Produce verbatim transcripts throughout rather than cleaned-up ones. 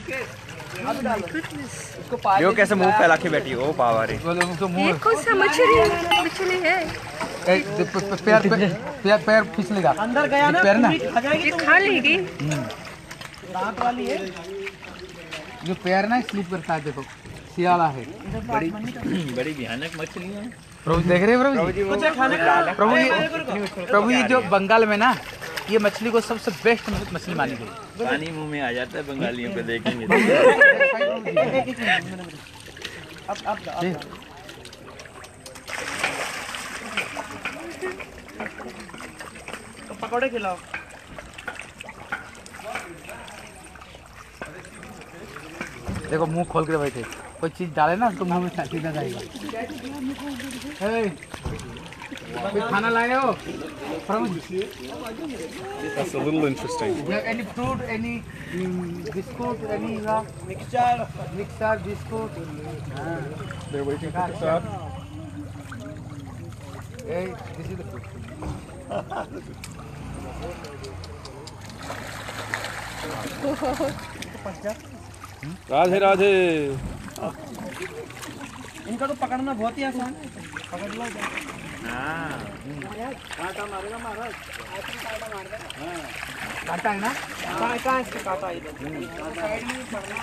देखो कैसे मुंह फैला के बैठी हो। ओ पावा रे, ये कौन सा मछली मछली है? पैर पैर पैर फिसलेगा अंदर गया ना, पैर ना ये खा लेगी। दांत वाली है जो पैर ना स्लिप करता है। देखो सियाला है, बड़ी बड़ी भयानक मछली है। प्रभु देख रहे हैं प्रभु जी, कुछ खाने प्रभु ये प्रभु ये जो बंगाल में ना ये मछली को सबसे बेस्ट मछली मानी गई। पानी मुंह में आ जाता है बंगालियों पे देखेंगे। अब अब पकौड़े खिलाओ। देखो मुंह खोल के बैठे, कोई चीज डाले ना तो मुंह में सीधा जाएगा। कोई खाना लाए हो प्रभु जी? That's a little interesting. You have any fruit, any um, biscuit, any uh, mixture mixer, biscuit? They're waiting for the shot. Hey, this is the fruit. Radhe Radhe. इनका तो पकड़ना बहुत ही आसान है, पकड़ लो। हाँ कांटा मारेगा महाराज, कांटा मार दे। काटा है ना? कहाँ कहाँ इसका कांटा इधर साइड में पड़ना।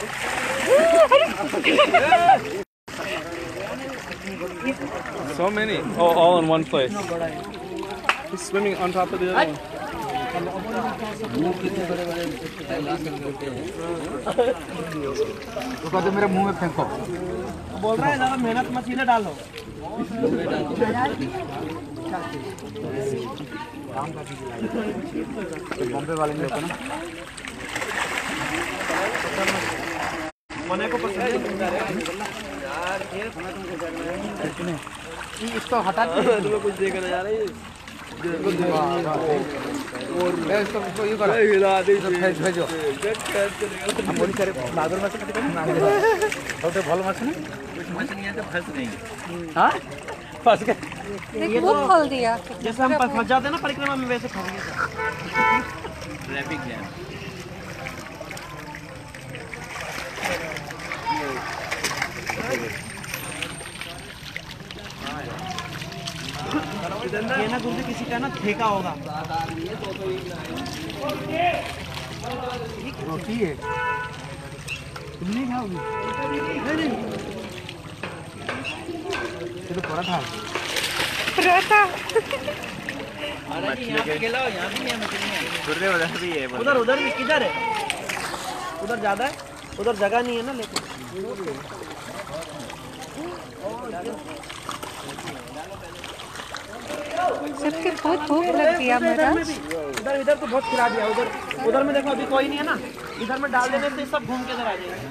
So many. Oh, all in one place. He's swimming on top of the other one. उसको तो मेरे मुंह में फेंको। बोल रहा है ज़्यादा मेहनत मछली डालो। बॉम्बे वाले में ना मने को पसंद है इसको हटा तुम्हें कुछ देख रहा यार। ये इसको इसको ये करो, हिला दे भेज भेजो। हम बोली करे बादल माछ कटे ना तो भल माछ नहीं कुछ मछलियाँ तो फंस गई। हां फंस गए। ये वो खोल दिया। जैसे हम फंस जाते हैं ना परिक्रमा में, वैसे फंस गए। Traffic jam. ये ना गुरुजी किसी का ना ठेका होगा। रोटी है, तुम नहीं खाओगी? चलो पराठा पराठा। गुर्दे उधर भी है। उधर उधर भी किधर है? उधर ज्यादा है, उधर जगह नहीं है ना। लेकिन सबके बहुत भूख लग गया महाराज। इधर इधर तो बहुत खिला दिया। उधर उधर में देखो अभी कोई नहीं है ना, इधर में डाल देने से सब घूम के इधर आ जाएगा।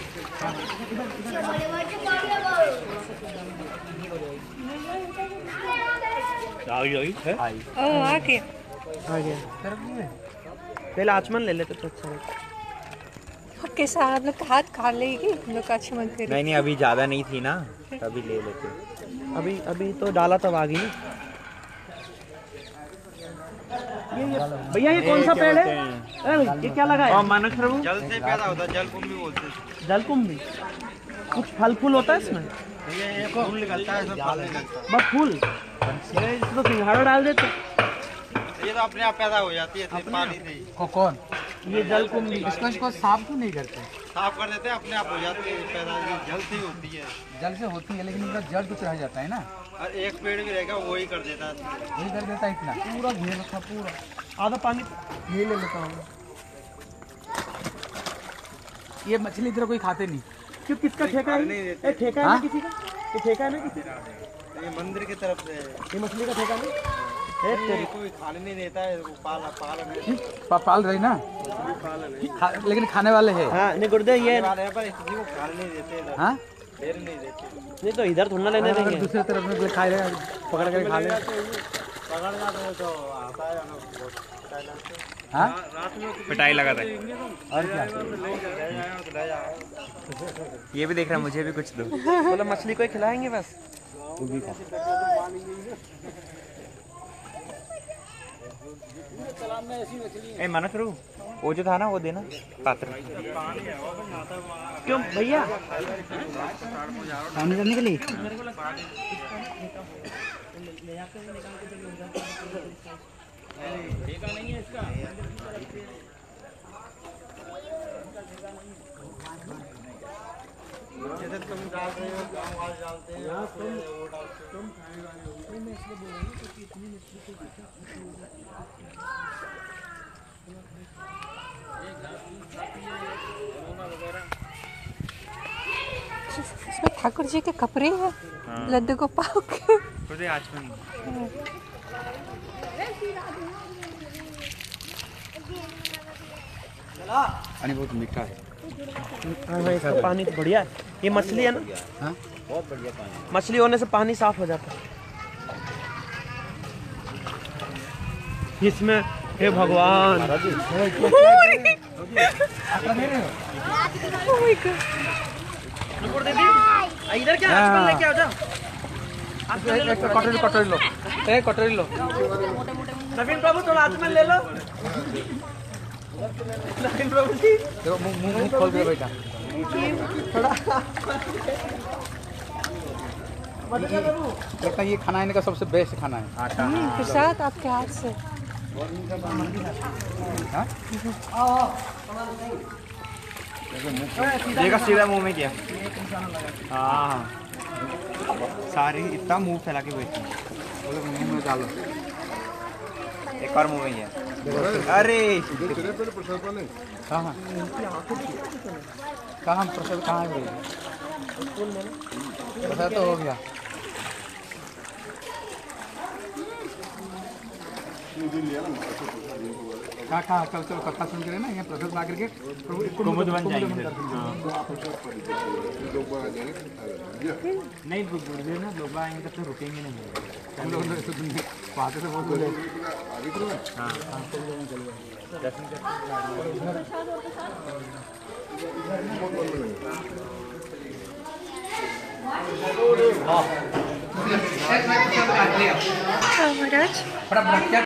आ गई है? ओ आ गया आ गया। पहले आचमन ले लेते तो अच्छा रहता। ओके साहब, हम लोग हाथ खा लेगी। हम लोग आचमन करें। नहीं नहीं अभी ज्यादा नहीं थी ना, तभी ले लेते। अभी अभी तो डाला तब आ गई। ये ये भैया ये कौन सा पेड़ है? अरे ये क्या लगा है? मानस प्रभु जल से पैदा होता है, जल कुंभी बोलते हैं। जल कुंभी। कुछ फल फूल होता है इसमें? ये ये फूल निकलता है, सब फल निकलता बस फूल। ये इसमें सिंघाड़ा डाल देते। है। ये तो अपने आप पैदा हो जाती है पानी से ही। को कौन? ये जल कुंभी। इसको इसको साफ क्यों नहीं करते? साफ कर देते हैं, अपने आप हो जाती है पैदा। जल से ही होती है। जल से होती है लेकिन उसका जड़ कुछ रह जाता है ना। और एक पेड़ भी रहेगा वही कर देता है। वही कर देता है इतना। पूरा घेर रखा, पूरा आधा पानी ये ले लेता हूँ। ये मछली इधर कोई खाते नहीं। क्यों? किसका ठेका है? ये ठेका है ना किसी का? ये ठेका है ना किसी का? ये मंदिर की तरफ से है। ये मछली का ठेका नहीं ये कोई खाने नहीं देता है, वो पाल पालन है। पा, पाल रही ना खा, लेकिन खाने वाले हैं। हाँ नहीं गुरुदेव ये वाले हैं, पर किसी को खाने नहीं देते इधर। हाँ ढेर नहीं देते। नहीं तो इधर थोड़ा लेने अगर देंगे। दूसरे तरफ में कोई खा ले, पकड़ कर खा ले। पकड़ जाते हैं तो आता है ना बहुत हाँ पिटाई लगाता है। और क्या? ये भी देख रहा, मुझे भी कुछ दो। बोला मछली को ही खिलाएंगे बस। तू भी खा। ए मानस प्रभु वो जो था ना वो देना पात्र। क्यों भैया? पानी करने के लिए जैसे तुम डालते हो गाँव वाले डालते हैं वो डालते हो। इसमें ठाकुर जी के कपड़े हैं। लड्डू गोपाल के। खुदे आचमन। पानी बहुत मीठा है। हाँ हाँ, इसका पानी तो बढ़िया है। ये मछली है ना? हाँ बहुत बढ़िया पानी। मछली होने से पानी साफ हो जाता है। इसमें हे भगवान, इधर क्या आचमन लेके आ जाओ। कटोरी कटोरी लो, ए कटोरी लो। नवीन प्रभु थोड़ा आचमन ले लो। नवीन प्रभु जी देखो मुंह मुंह मुंह खोल के बेटा। लगता है ये खाना इनका सबसे बेस्ट खाना है। आटा प्रसाद आपके हाथ से। देखा सीधा मुंह में किया। हाँ सारी इतना मुंह फैला के बैठी। मुंह में डालो। एक और मुंह में किया। अरे हाँ हाँ कहाँ प्रसाद कहाँ है? प्रसाद तो हो गया। कहाँ कहाँ कल चलो कथा सुन के ना यहाँ प्रसाद ला करके कुमुद बन जाएंगे। नहीं बुढ़े ना लोग आएंगे तो रुकेंगे नहीं। हम लोग बातें से बहुत बोले। महाराज बड़ा बड़ा क्या